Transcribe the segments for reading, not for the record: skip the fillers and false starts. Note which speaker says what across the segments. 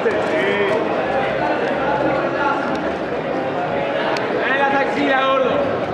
Speaker 1: adelante.
Speaker 2: En la taxila, gordo.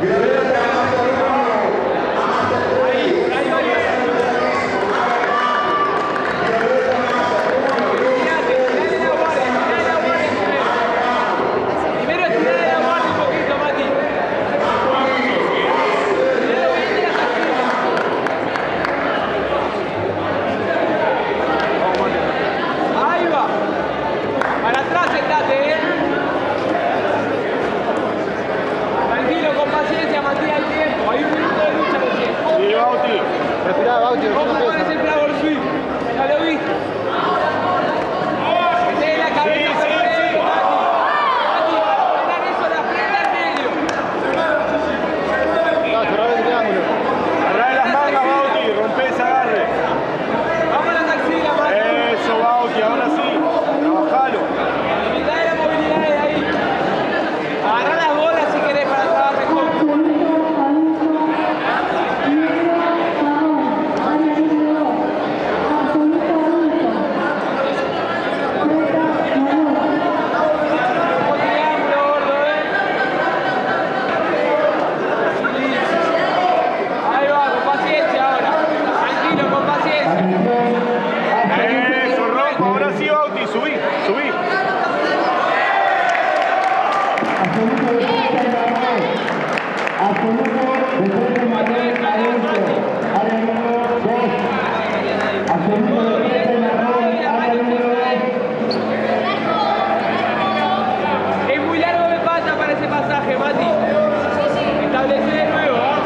Speaker 2: Es muy largo de pata para ese pasaje, Mati. Establece de nuevo, ¿ah?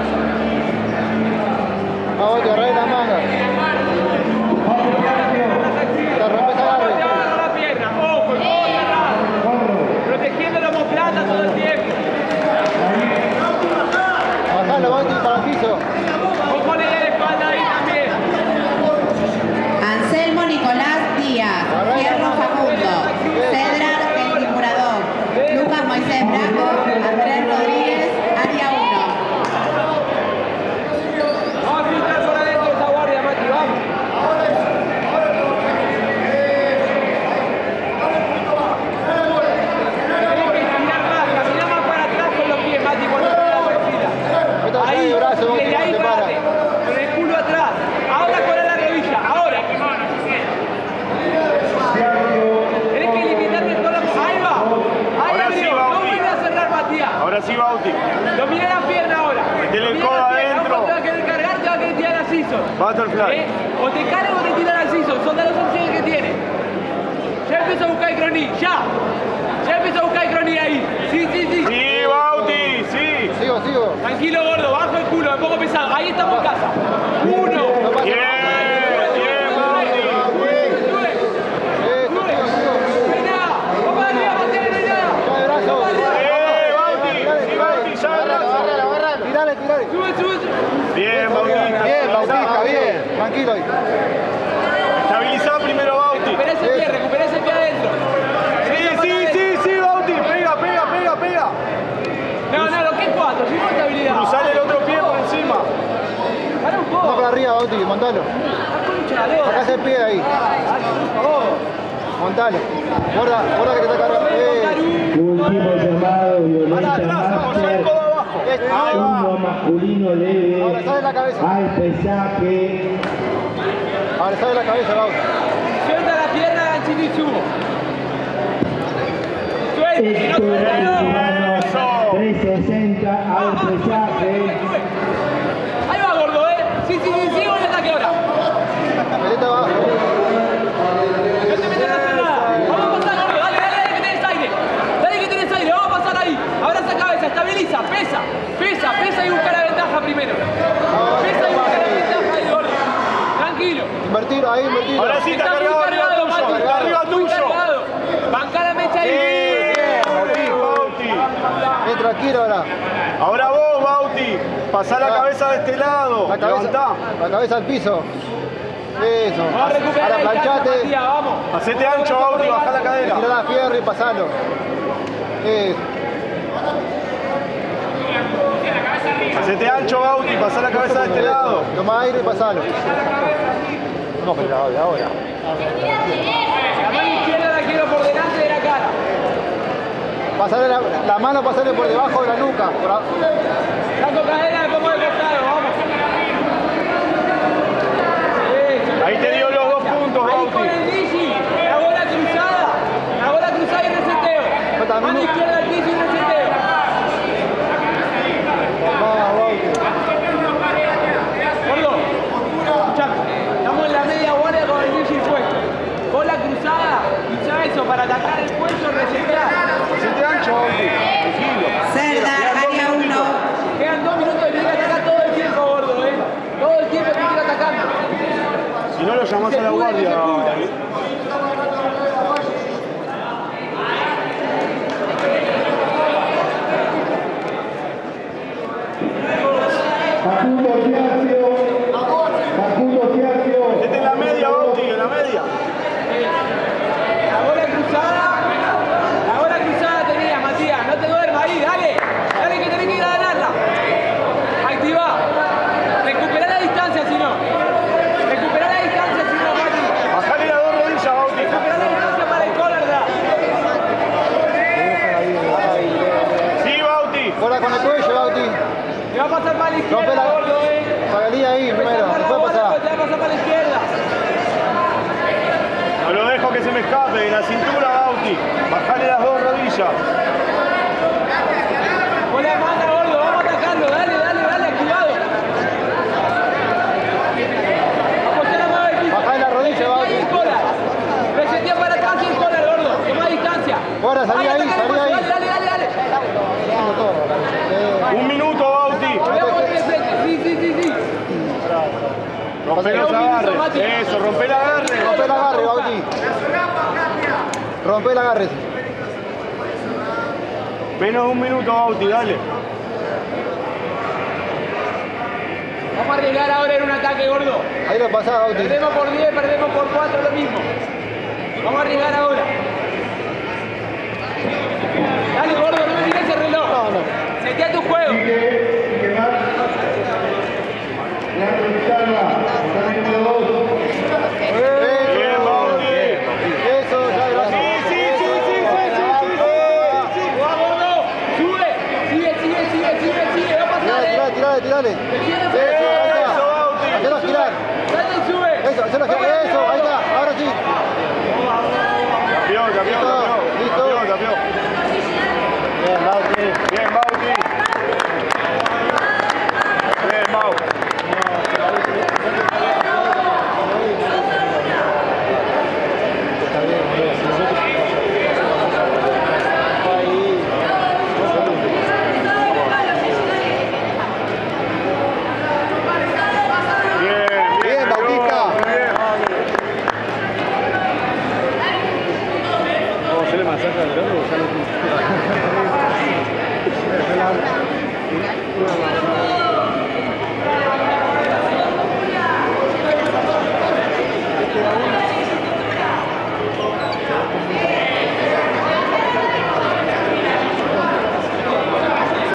Speaker 3: Vamos, te agarré la manga. Te rompes
Speaker 2: la pierna, ojo, protegiendo la omoplata todo el tiempo.
Speaker 3: Bajalo, Bauti, para el piso.
Speaker 2: Ojo, le da la espalda ahí también.
Speaker 4: Anselmo Nicolás Díaz, Fierro Facundo, Cedrar El Timurador, Lucas Moisés Bravo, Andrés Rodríguez, área 1.
Speaker 2: Vamos a filtrar por adentro esa guardia, Mati, vamos. Tenés que estirar más, caminar más para atrás con los pies, Mati, cuando te la perfila. Ahí, desde ahí parate, con el culo atrás. Ahora con la rodilla, ahora. Tenés que limitarte toda la... Ahí va. Ahí
Speaker 1: Ahora sí,
Speaker 2: abrió. No
Speaker 1: Bauti.
Speaker 2: vuelve a cerrar, Matías.
Speaker 1: Ahora sí, Bauti.
Speaker 2: Domina la pierna ahora.
Speaker 1: Metele el
Speaker 2: Domina
Speaker 1: codo
Speaker 2: la pierna.
Speaker 1: adentro.
Speaker 2: Ahora te va a querer cargar, te va a querer tirar al scissor.
Speaker 1: Butterfly.
Speaker 2: O te carga o te tira al scissor. Son las dos opciones que tiene. Ya empieza a buscar el croní. Ya. Ya empieza a buscar el croní ahí. Sí, sí, sí.
Speaker 1: Sí, Bauti, sí.
Speaker 3: Sigo.
Speaker 2: Tranquilo, gordo. Bajo el culo. Me pongo pesado. Ahí estamos en casa. 1.
Speaker 1: Bien, bien, Bauti. Bien, Bautista.
Speaker 3: Bien, Bautista, bien. Tranquilo ahí.
Speaker 1: Estabilizá primero, Bauti.
Speaker 2: Recupera ese pie adentro.
Speaker 1: Sí, Bauti. Pega.
Speaker 2: No, lo que es 4. Si no estabilidad.
Speaker 1: Cruzale el otro pie por encima.
Speaker 2: Para un
Speaker 3: Vamos
Speaker 2: poco.
Speaker 3: para arriba, Bauti, montalo. Sacás el pie de ahí. Montalo. Guarda que te está cargando.
Speaker 5: Último llamado,
Speaker 1: Para
Speaker 5: violenta
Speaker 1: atrás, apoyá el
Speaker 5: máster.
Speaker 1: codo abajo. Ahí
Speaker 5: Uno
Speaker 1: va.
Speaker 5: masculino leve.
Speaker 3: Ahora sale la cabeza.
Speaker 5: Al pesaje.
Speaker 3: Ahora sale la cabeza, Bauti.
Speaker 2: Suelta la pierna, ganchito y subo. Suelta, si no suelta, no.
Speaker 1: Eso.
Speaker 5: 360 al pesaje.
Speaker 2: Ahí va, gordo, Sí, sigo el ataque ahora.
Speaker 3: Metete abajo.
Speaker 2: No te metas a hacer nada. Vamos a pasar, gordo. Dale, que tenés aire. Dale que tenés aire. Vamos a pasar ahí. Abraza cabeza, estabiliza, pesa y busca la ventaja primero. Pesa y busca la ventaja ahí, gordo. Tranquilo.
Speaker 3: Invertilo ahí, invertilo.
Speaker 1: Ahora sí está
Speaker 2: muy
Speaker 1: cargado arriba tuyo.
Speaker 2: Mati.
Speaker 1: Está arriba
Speaker 2: Muy
Speaker 1: tuyo.
Speaker 2: cargado. Bancá la mecha ahí.
Speaker 1: Bien, Bauti.
Speaker 3: Bien, tranquilo ahora.
Speaker 1: Ahora vos, Bauti. Pasá la cabeza de este lado. Levantá.
Speaker 3: La cabeza al piso. Eso.
Speaker 2: Vamos a recuperar
Speaker 3: Ahora
Speaker 2: la distancia,
Speaker 3: planchate.
Speaker 2: Matías, vamos.
Speaker 1: Hacete ancho, Bauti. Bajá la cadera.
Speaker 3: Tirá la fierro y pasalo. Eso.
Speaker 1: Hacete ancho, Bauti. Pasá la cabeza de este lado.
Speaker 3: Toma aire y pasalo. No, pero ahora.
Speaker 2: La mano izquierda la delante de la cara.
Speaker 3: Pasarle la mano, pasarle por debajo de la nuca.
Speaker 2: Saco cadena, me pongo de costado, vamos. Eso.
Speaker 1: Ahí te dio los 2 puntos,
Speaker 2: Ahí con
Speaker 1: Bauti.
Speaker 2: el Digi, la bola cruzada y reseteo. Mano izquierda al piso y reseteo. Gordo, escuchame, estamos en la media guardia con el Digi puesto. Bola cruzada, usa eso para atacar el cuello, resetear.
Speaker 1: Hacete ancho, Bauti. Tranquilo.
Speaker 4: Serdar, área 1.
Speaker 2: Quedan 2 minutos y tiene que atacar todo el tiempo, gordo, Todo el tiempo tiene que ir atacando.
Speaker 1: Si no lo llamás a la guardia.
Speaker 5: Facundo Giarcio.
Speaker 1: Vete en la media, Bauti, en la media.
Speaker 2: La bola cruzada tenía, Matías, no te duermas ahí, dale que tenés que ir a ganarla. Activa, recuperá la distancia si no, Mati.
Speaker 1: Bajale las 2 rodillas, Bauti.
Speaker 2: Recuperá la distancia para el collar, da.
Speaker 1: Sí, Bauti.
Speaker 3: Bola con el cuello, Bauti.
Speaker 2: Te va a pasar para la
Speaker 3: Rompe
Speaker 2: izquierda,
Speaker 3: la...
Speaker 2: gordo,
Speaker 3: Salí ahí primero,
Speaker 2: Te
Speaker 3: después
Speaker 2: va a
Speaker 3: pasar.
Speaker 2: pasar para la izquierda.
Speaker 1: No lo dejo que se me escape. De la cintura, Bauti. Bajale las 2 rodillas.
Speaker 2: Con la mano, gordo, vamos a atacarlo, dale, activado. Apoyá la mano del piso.
Speaker 3: Bajá la rodilla, Bauti.
Speaker 2: El collar. Resetea para atrás y el collar, gordo. Toma distancia.
Speaker 3: Guarda, salí ahí,
Speaker 2: Atacá el
Speaker 3: salí ahí.
Speaker 2: cuello, dale.
Speaker 1: 1 minuto, Bauti.
Speaker 2: Veamos el frente. Sí.
Speaker 1: Rompe los agarres. Eso, rompe el agarre.
Speaker 3: Rompe el agarre, Bauti. Rompe el agarre.
Speaker 1: Menos de 1 minuto, Bauti, dale.
Speaker 2: Vamos a arriesgar ahora en un ataque, gordo.
Speaker 3: Ahí lo pasás, Bauti.
Speaker 2: Perdemos por 10, perdemos por 4, lo mismo. Vamos a arriesgar ahora. Dale, gordo, no me tires el reloj. Setea tu juego.
Speaker 1: Bien, Bauti.
Speaker 3: Eso, ya, gracias.
Speaker 1: Sí.
Speaker 2: Vamos, gordo. Sube. Sigue. Va a pasar,
Speaker 3: Tirale.
Speaker 1: Eso, Bauti.
Speaker 3: Hacelo girar.
Speaker 2: Dale y sube.
Speaker 3: Eso, hacelo girar. Eso, ahí está. Ahora sí.
Speaker 1: Tapió.
Speaker 3: Listo.
Speaker 1: Tapió.
Speaker 3: Bien, Bauti.
Speaker 1: Bien, Bauti. Bien, Mau.
Speaker 3: Bien, Bautista.
Speaker 1: ¿Cómo se le masacra el hombro?